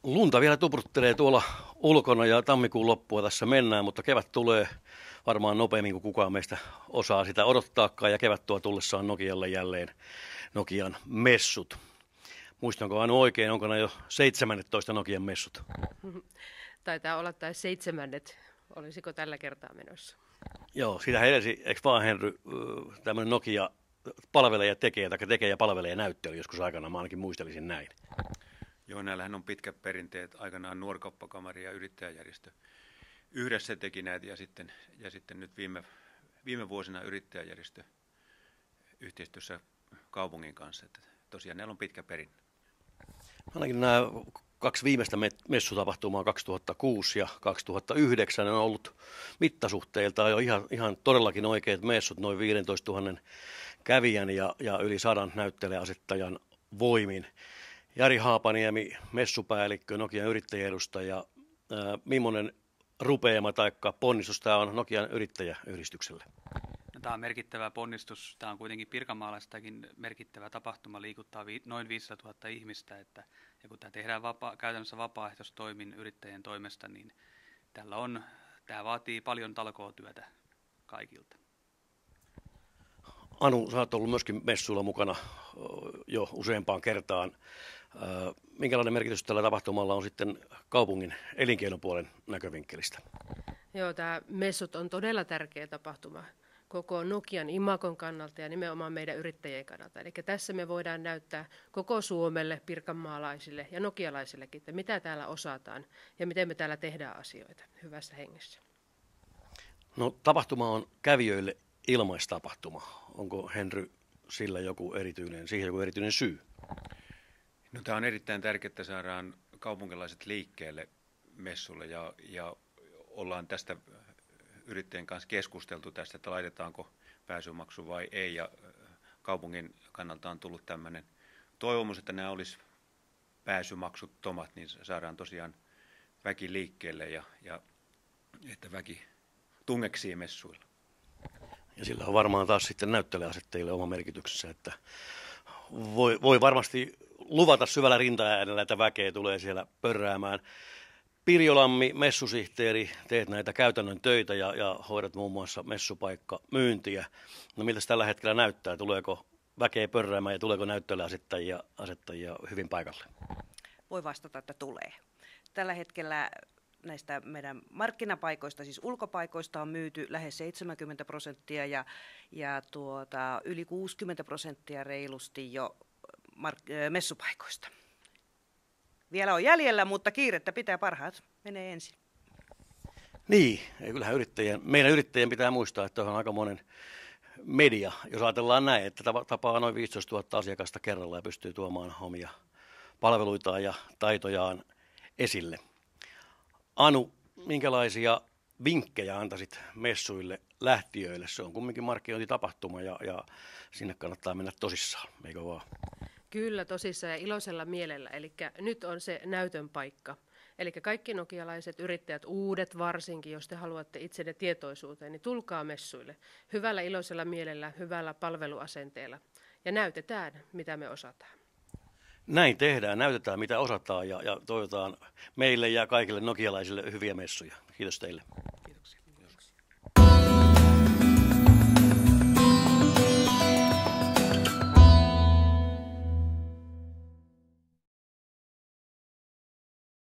Lunta vielä tupruttelee tuolla ulkona ja tammikuun loppua tässä mennään, mutta kevät tulee varmaan nopeammin kuin kukaan meistä osaa sitä odottaakaan. Ja kevät tuo tullessaan Nokialle jälleen Nokian messut. Muistanko Anu oikein, onko ne jo 17 Nokian messut? Taitaa olla tai seitsemännet. Olisiko tällä kertaa menossa? Joo, siitä edesi, eikö vaan Henry, tämmöinen Nokia palvelee ja tekee ja palvelee näyttely joskus aikanaan, mä ainakin muistelisin näin. Joo, näillähän on pitkät perinteet. Aikanaan Nuorkauppakamari ja yrittäjäjärjestö yhdessä teki näitä ja sitten nyt viime vuosina yrittäjäjärjestö yhteistyössä kaupungin kanssa. Että tosiaan näillä on pitkä perinne. Ainakin nämä kaksi viimeistä messutapahtumaa 2006 ja 2009 on ollut mittasuhteiltaan jo ihan todellakin oikeat messut, noin 15 000 kävijän ja yli 100 näyttelijäasettajan voimin. Jari Haapaniemi, messupäällikkö, Nokian yrittäjäedustaja. Millainen rupeama tai ponnistus tämä on Nokian yrittäjäyhdistykselle? No, tämä on merkittävä ponnistus. Tämä on kuitenkin Pirkanmaalaistakin merkittävä tapahtuma, liikuttaa noin 500 000 ihmistä. Ja kun tämä tehdään käytännössä vapaaehtoistoimin yrittäjien toimesta, niin tämä vaatii paljon talkootyötä kaikilta. Anu, sä oot ollut myöskin messuilla mukana jo useampaan kertaan. Minkälainen merkitys tällä tapahtumalla on sitten kaupungin elinkeinopuolen näkövinkkelistä? Joo, tämä messut on todella tärkeä tapahtuma koko Nokian imagon kannalta ja nimenomaan meidän yrittäjien kannalta. Eli tässä me voidaan näyttää koko Suomelle, pirkanmaalaisille ja nokialaisillekin, että mitä täällä osataan ja miten me täällä tehdään asioita hyvässä hengessä. No, tapahtuma on kävijöille ilmaistapahtuma. Onko Henry siihen joku erityinen syy? No, tämä on erittäin tärkeää, että saadaan kaupunkilaiset liikkeelle messulle ja ollaan tästä yrittäjien kanssa keskusteltu tästä, että laitetaanko pääsymaksu vai ei. Ja kaupungin kannalta on tullut tämmöinen toivomus, että nämä olisi pääsymaksuttomat, niin saadaan tosiaan väki liikkeelle ja että väki tungeksii messuilla. Ja sillä on varmaan taas sitten näyttelijäasettajille oma merkityksensä, että voi varmasti luvata syvällä rintaäänellä, että väkeä tulee siellä pörräämään. Pirjo Lammi, messusihteeri, teet näitä käytännön töitä ja hoidat muun muassa messupaikkamyyntiä. No miltä tällä hetkellä näyttää? Tuleeko väkeä pörräämään ja tuleeko näyttelijäasettajia hyvin paikalle? Voi vastata, että tulee. Tällä hetkellä näistä meidän markkinapaikoista, siis ulkopaikoista on myyty lähes 70% ja yli 60% reilusti jo messupaikoista. Vielä on jäljellä, mutta kiirettä pitää, parhaat menee ensin. Niin, kyllähän meidän yrittäjien pitää muistaa, että on aika monen media, jos ajatellaan näin, että tapaa noin 15 000 asiakasta kerralla ja pystyy tuomaan omia palveluitaan ja taitojaan esille. Anu, minkälaisia vinkkejä antaisit messuille lähtiöille? Se on kumminkin markkinointitapahtuma ja sinne kannattaa mennä tosissaan, eikö vaan? Kyllä tosissaan ja iloisella mielellä. Eli nyt on se näytön paikka. Eli kaikki nokialaiset yrittäjät, uudet varsinkin, jos te haluatte itsenne tietoisuuteen, niin tulkaa messuille. Hyvällä iloisella mielellä, hyvällä palveluasenteella. Ja näytetään, mitä me osataan. Näin tehdään, näytetään mitä osataan ja toivotaan meille ja kaikille nokialaisille hyviä messuja. Kiitos teille.